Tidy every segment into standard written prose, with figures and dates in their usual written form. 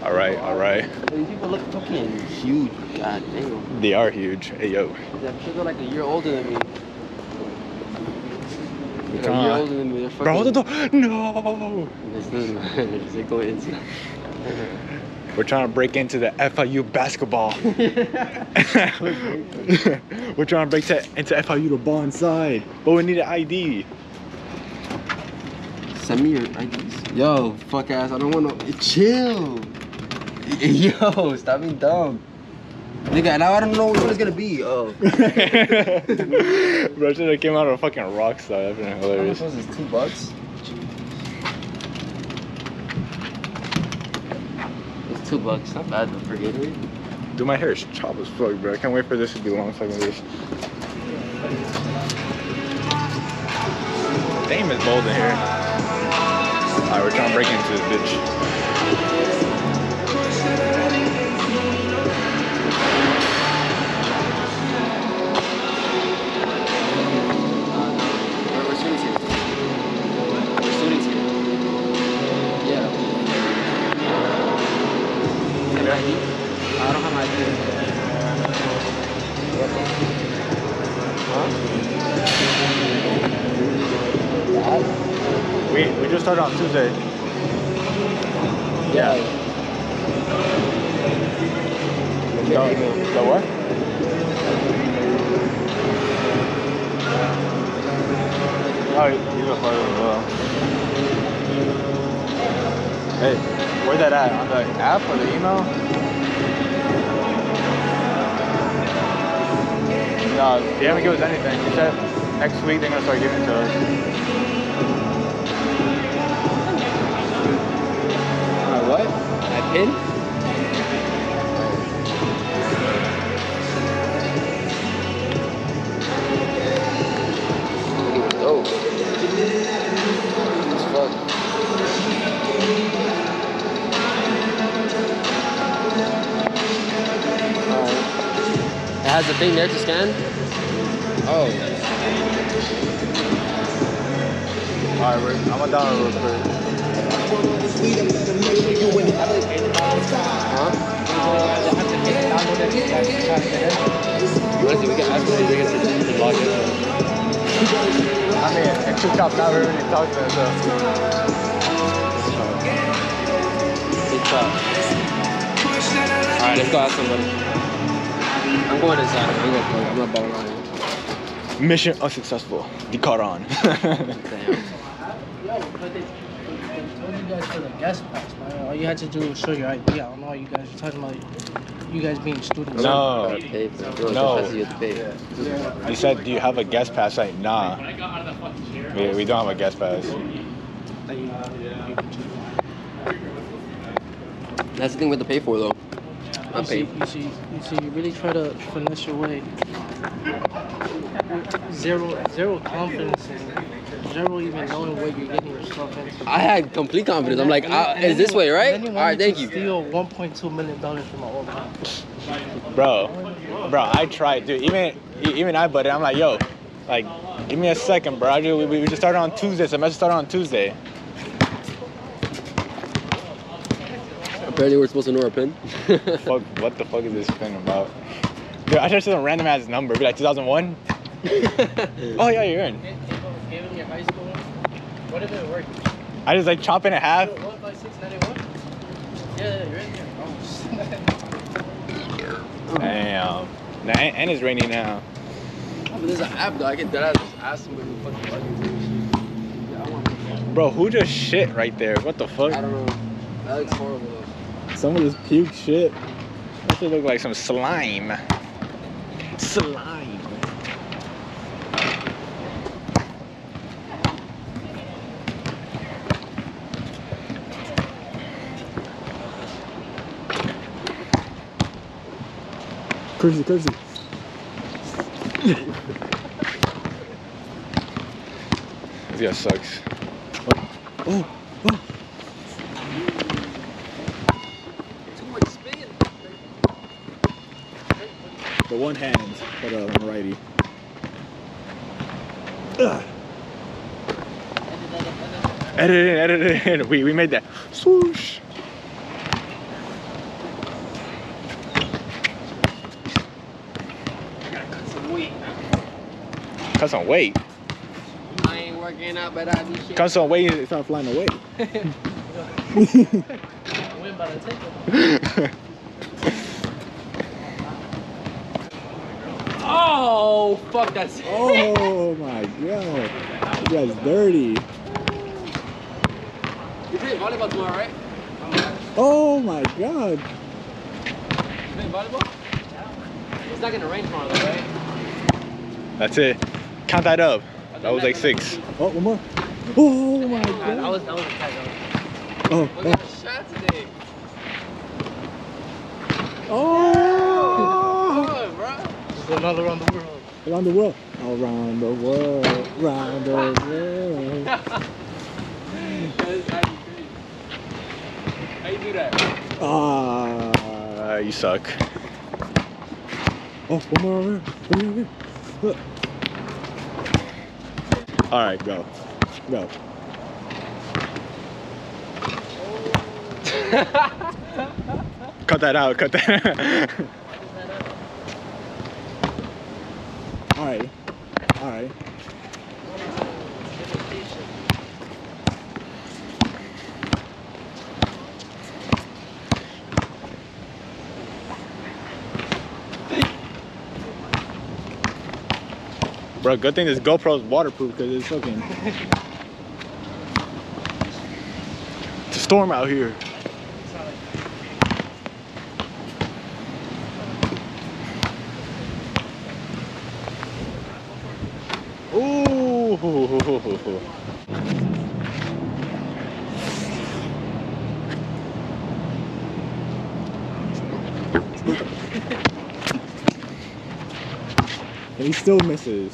All right, all right. These people look fucking huge. God damn. They are huge. Hey, yo. They're like a year older than me. They're a year older than me. They're fucking... Bro, hold the door. No. They're going inside. We're trying to break into the FIU basketball. We're trying to break into FIU the ball inside. But we need an ID. Send me your IDs. Yo, fuck ass. I don't want to. Chill. Yo, stop being dumb. Nigga, now I don't know what it's gonna be. Oh. Bro, should have came out of a fucking rock star. That'd been hilarious. How much was this? $2? It's $2. Not bad though for Gatorade. Dude, my hair is chopped as fuck, bro. I can't wait for this to be long so I can do this. Damn, it's bold in here. Alright, we're trying to break into this bitch. We're students here. We're students here. Yeah. Have your ID? I don't have my ID. Huh? We just started on Tuesday. Yeah. The what? Oh, you got part of it as well. Hey, where's that at? On the app or the email? No, they haven't given us anything. They said next week they're gonna start giving it to us. What? My pin? Oh. It's fun. Alright. It has the thing there to scan? Oh. Alright, I'm gonna download real quick. Huh? Honestly, we can ask them if they get to log in. I mean, it's too tough. Now we really talk to them, so. It's tough. Alright, let's go ask somebody. I'm going inside. I'm not balling around here. Mission unsuccessful. The caught on. Damn. You guys for the guest pass, man. All you had to do was show your ID. I don't know why you guys are talking about you guys being students. No. You gotta pay for it. No. You have to pay. You said, do you have a guest pass? Like, nah. We don't have a guest pass. That's the thing we have to pay for, though. You see, you really try to finesse your way. Zero confidence in zero even knowing what you're getting yourself into. I had complete confidence. I'm like, it's this way, right? All right, thank you. Steal $1.2 million from my old man. Bro, I tried, dude. Even I butted. I'm like, yo, like, give me a second, bro. We just started on Tuesday. Semester started on Tuesday. Apparently, we're supposed to know our pin. Fuck, what the fuck is this thing about? Dude, I just some random ass number. Be like 2001. Oh yeah, you're in. Given your high school, what if it worked? I just like chop in half. 15691. Yeah, you're in there. Oh. Damn. And it's raining now. But there's an app though. I can just ask somebody who fucking fucking. Bro, who just shit right there? What the fuck? I don't know. That looks horrible though. Some of this puke shit. That should look like some slime. Slime. Cursey. This guy sucks. Oh. Too much spin. The one hand for the righty. Edit it in. We made that. Swoosh. cut some weight. I ain't working out, but I do shit. Cut some weight and start flying away. Win by the ticket. Oh, fuck, that's it. Oh my god. That's dirty. You playing volleyball tomorrow, right? Oh my god. You playing volleyball? It's not gonna rain tomorrow, though, right? That's it. Count that up. That was like 6. Oh, one more. Oh my god. That was a tight though. Oh. We got a shot today. Oh. Good, bro. Just another around the world. Around the world. Around the world. Around the world. That's crazy. How you do that? Ah, you suck. Oh, one more over here. Look. All right, go. Go. Cut that out. Cut that out. All right. All right. Bro, good thing this GoPro is waterproof because it's fucking. It's a storm out here. Ooh. And he still misses.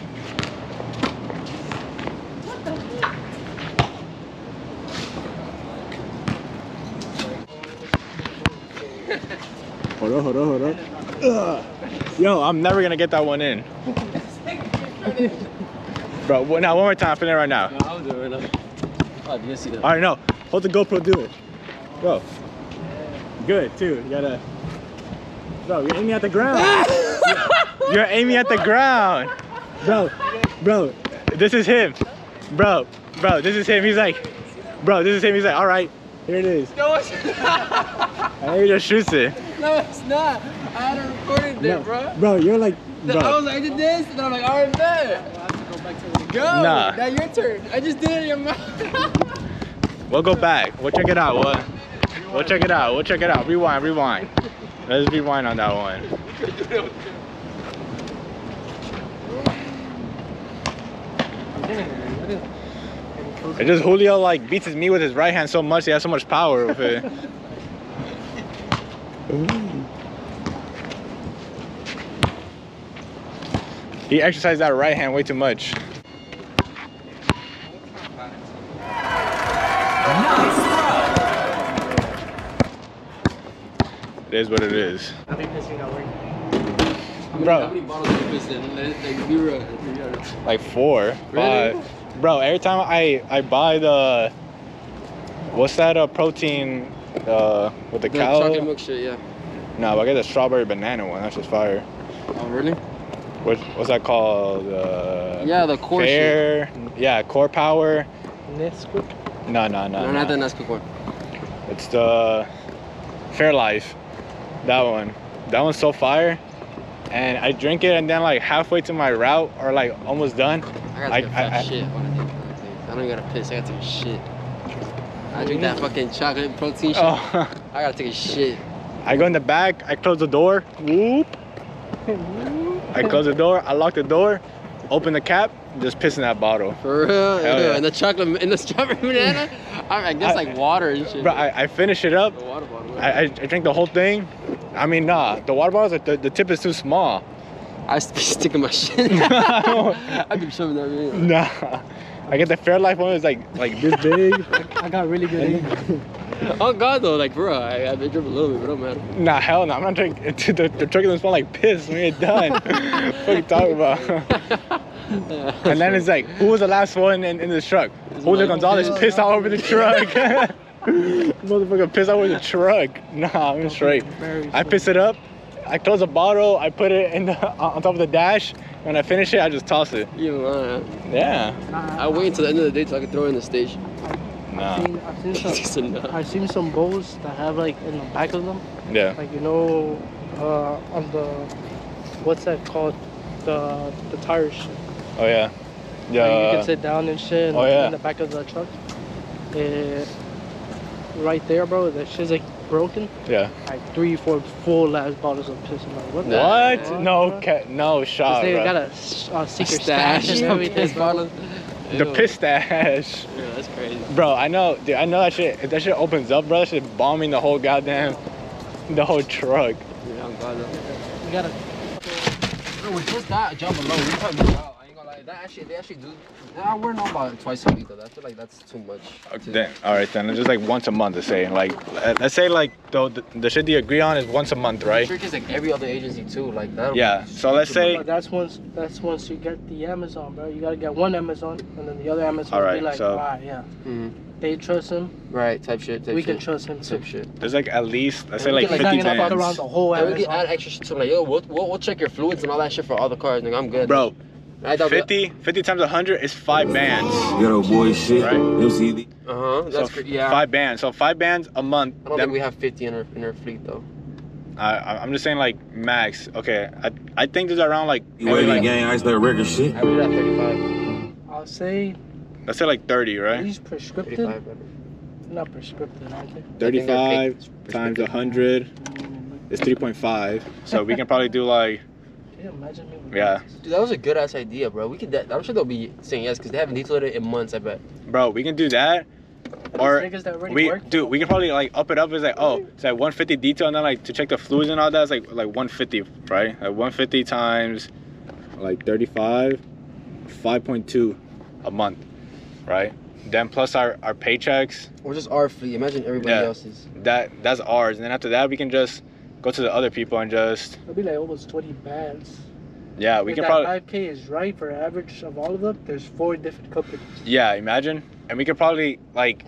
Hold on. Ugh. Yo, I'm never gonna get that one in. Bro, now one more time, finish it right now. No, I'll do it right now. Oh, do you see that? All right, no, hold the GoPro, do it. Go. Good, too. You gotta. Bro, you're aiming at the ground. You're aiming at the ground. Bro, this is him. Bro, this is him. He's like, all right, here it is. No, it's not. And he just shoots it. No, it's not. I had it recorded there, bro. Bro, you're like, I bro. was like, I did this, and I'm like, all right, bet. I'll have to go back to the Go. Nah. Now your turn. I just did it in your mouth. We'll go back. We'll check it out. We'll check it out. Rewind. Let's rewind on that one. It just Julio like beats his meat with his right hand so much. He has so much power with it. He exercised that right hand way too much. It is what it is. I think this ain't not working. How many bottles have you pissed in? Like, be real. Like 4, Really? 5. Bro, every time I buy the, what's that protein with the cow? chocolate milk shit, yeah. No, I get the strawberry banana one. That's just fire. Oh, really? What's that called? Yeah, the core shit. Yeah, Core Power. Nesquik? No. No, not the Nesquik one. It's the Fairlife. That one. That one's so fire. And I drink it and then like halfway to my route or like almost done. I gotta take a fat shit when I take I don't even gotta piss, I gotta take a shit. I drink that fucking chocolate protein shit. Oh. I gotta take a shit. I go in the back, I close the door, whoop. I close the door, I lock the door, open the cap, just piss in that bottle. For real? Hell yeah. And the strawberry banana? I guess like water and shit. Bro, I finish it up. The water bottle. I drink the whole thing. I mean, nah, the water bottle, the tip is too small. I be sticking my shit. I've been shoving that in. Nah. I get the Fairlife one, it's like this big. I got really good aim. Oh God though, like bro, I've been dripping a little bit, but it don't matter. Nah, hell no, I'm not drinking. The truck doesn't smell like piss when you're done. What are you talking about? And then it's like, who was the last one in the truck? Julio Gonzalez pissed all over the truck. Motherfucker pissed all over the truck. Nah, I'm straight. I piss it up. I close the bottle, I put it in the on top of the dash. When I finish it, I just toss it. You lying. Yeah. I wait until the end of the day so I can throw it in the station. Nah. I've seen some bowls that have like in the back of them, Yeah. like you know, on the what's that called, the tires. Oh yeah. You can sit down and shit. Oh, yeah. In the back of the truck. Right there, bro. That shit's like broken. Yeah. Like 3-4 full ass bottles of piss. I'm like, what? the What? fuck, No, bro? no shot, They bro. got a secret stash and everything. bottles. The piss stash. Yeah, that's crazy. Bro, I know, dude, I know that shit. If that shit opens up, bro, that shit bombing the whole goddamn, the whole truck. Yeah, I'm glad that. You gotta. Bro, with just that jump alone, we probably go out. I ain't gonna lie. They actually do. Nah, we're not about it twice a week though. I feel like that's too much. Then, all right, then just like once a month to say, like, let's say like the shit you agree on is once a month, The right? trick is like every other agency too. Like that. Yeah. So let's say, But that's once you get the Amazon, bro. You gotta get one Amazon, and then the other Amazon All will right, be like, so- alright, yeah. Mhm. They trust him. Right. Type shit. We can trust him too. Type shit. there's like at least, let's say We like can, 50 Not gonna fuck around bands. the whole And we can Amazon. add extra shit. So like, yo, we'll check your fluids and all that shit for all the cars. Nigga, I'm good. Bro, I thought 50 times 100 is 5 bands. Ghetto boy shit. Right. MCD. That's So great. Yeah. 5 bands. So 5 bands a month. I don't Then- think we have 50 in our fleet though. I'm just saying like max. Okay, I think there's around like You maybe wavy like, gang, ice like record shit. I believe at 35. I'll say let's say like 30, at right? least prescriptive. 35, brother. Not prescriptive, I think. 35 times 100 is 3.5. So we can probably do like, Can you imagine me? with yeah, Dude, that was a good ass idea, bro. We could. I'm sure they'll be saying yes because they haven't detailed it in months. I bet. bro, we can do that. Or niggas that already we, work? dude, we can probably like up it up. It's like, oh, it's like 150 detail, and then like to check the fluids and all that, it's like 150, right? Like 150 times like 35, 5.2 a month, right? Then plus our paychecks, Or just our fleet. Imagine everybody Yeah. else's. that's ours. And then after that, we can just go to the other people and just, It'll be like almost 20 bands. yeah, we If can that probably, 5K is right for average of all of them, there's 4 different companies. yeah, imagine. And we could probably like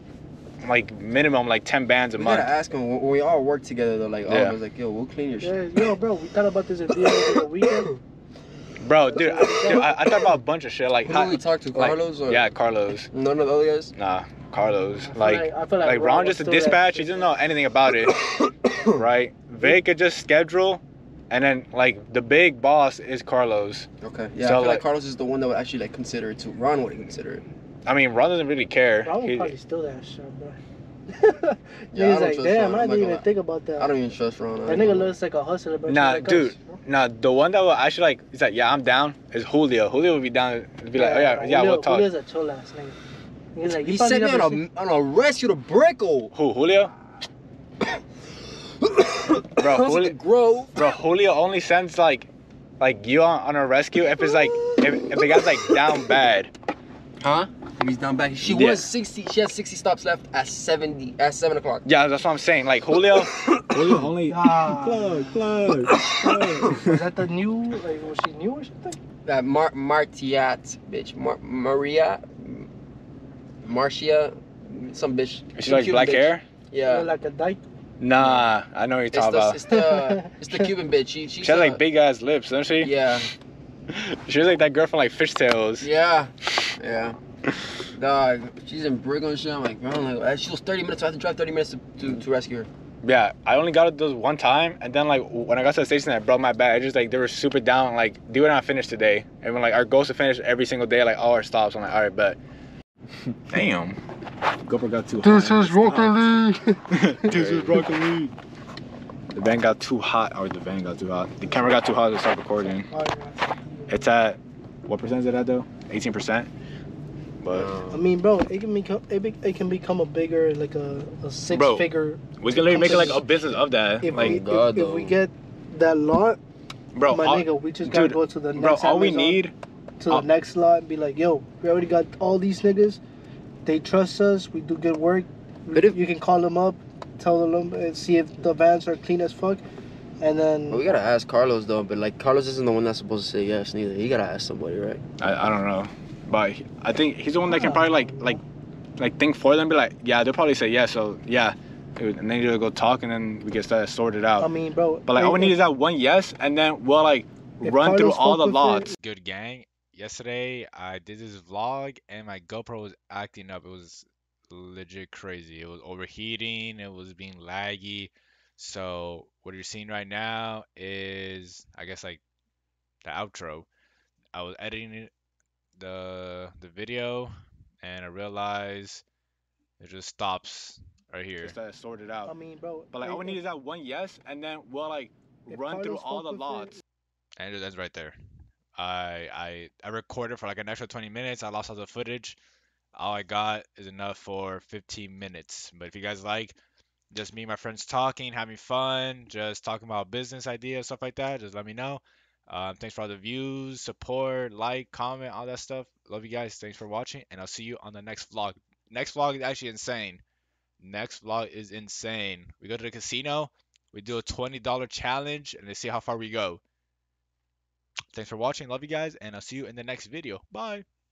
minimum like 10 bands a We month. gotta ask them when we all work together though. Like, all Yeah. of us, like, yo, we'll clean your shit. Yeah, yo, bro, we thought about this idea over the weekend. Bro, dude, I thought about a bunch of shit like, Who do we talk to? like- Carlos or yeah, Carlos. none of the other guys? Nah, Carlos. I feel like Ron was just a still that dispatch. He shit. doesn't know anything about it, right? Vic could just schedule, and then like the big boss is Carlos. Okay. Yeah, So, I feel like like- Carlos is the one that would actually like consider it too. Ron wouldn't consider it. I mean, Ron doesn't really care. I would He- probably steal that shit, bro. Yeah, I Niggas don't like, trust damn, Ron, I I'm not didn't even gonna lie. think about that. I don't even trust Ron. I That ain't nigga gonna lie. looks like a hustler, but Nah, like dude. us, bro. Nah, the one that will actually like, he's like, yeah, I'm down. Is Julio. Julio would be down. Be like, oh yeah, Julio, we'll talk. Julio's a chill ass nigga. He's like, He you probably sent me never seen- on a rescue to Brickle. Who? Julio? Bro, I was at the Julio. Grove. Bro, Julio only sends like you on a rescue if it's like if the guy's like down bad. Huh? He's down back. She Yeah. was 60. She has 60 stops left at 7 o'clock. Yeah, that's what I'm saying. Like Julio. Julio only. Ah. Plug. Was that the new, like, was she new or something? That Martiat bitch. Maria. Marcia. Some bitch. Is she like Cuban black bitch. hair? Yeah. Like a dyke. Nah, I know what you're It's talking the, about. it's the Cuban bitch. She's She has like big ass lips, doesn't she? Yeah. She was like that girl from like Fishtails. Yeah. Yeah. Dog, she's in Brickle and shit. I'm like, man, like, she was 30 minutes. So I had to drive 30 minutes to rescue her. Yeah, I only got it those one time, and then like when I got to the station, I broke my back. I just like they were super down, like, do it not finish today. And when like our goal is to finish every single day, like all our stops. I'm like, all right, bet. Damn. GoPro got too hot. This is Rocket League. This is Rocket League. The van got too hot, or the van got too hot. The camera got too hot to start recording. Oh, yeah. It's at, what percent is it at though? 18%. But I mean, bro, it can become a bigger, like a Bro, 6-figure. we can literally make it like a business of that. If, Like, if we get that lot, bro, my all, nigga, we just gotta dude, go to the next bro, all we Amazon, need, to the next lot and be like, yo, we already got all these niggas. They trust us. We do good work. But if- You can call them up, tell them, and see if the vans are clean as fuck. And then Well, we gotta ask Carlos though, but like Carlos isn't the one that's supposed to say yes neither. He gotta ask somebody, right? I don't know, but I think he's the one that can probably like think for them. Be like, yeah, they'll probably say yes. So yeah, And then you go talk, and then we get that sorted out. I mean, bro. But like, all we need is that one yes, and then we'll like run through all the lots. Good gang. Yesterday I did this vlog and my GoPro was acting up. It was legit crazy. It was overheating, it was being laggy. So what you're seeing right now is, I guess, like the outro. I was editing the video and I realized it just stops right here. Get that sorted out. I mean, bro. But like, all we need is that one yes, and then we'll like run through all the lots. And it ends right there. I recorded for like an extra 20 minutes. I lost all the footage. All I got is enough for 15 minutes. But if you guys like just me and my friends talking, having fun, just talking about business ideas, stuff like that, just let me know. Thanks for all the views, support, like, comment, all that stuff. Love you guys. Thanks for watching, and I'll see you on the next vlog. Next vlog is actually insane. Next vlog is insane. We go to the casino, we do a $20 challenge, and let's see how far we go. Thanks for watching. Love you guys, and I'll see you in the next video. Bye.